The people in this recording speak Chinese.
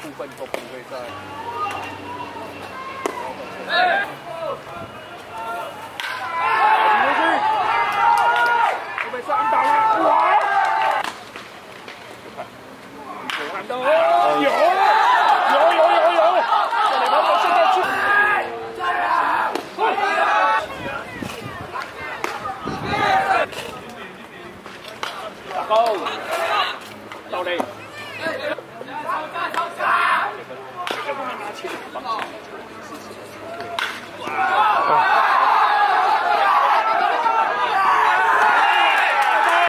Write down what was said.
部分都不会在。被上打了，哇！看到有，这里跑现在去。打高，到嘞。这个不能拿钱，帮助支持球队。哇！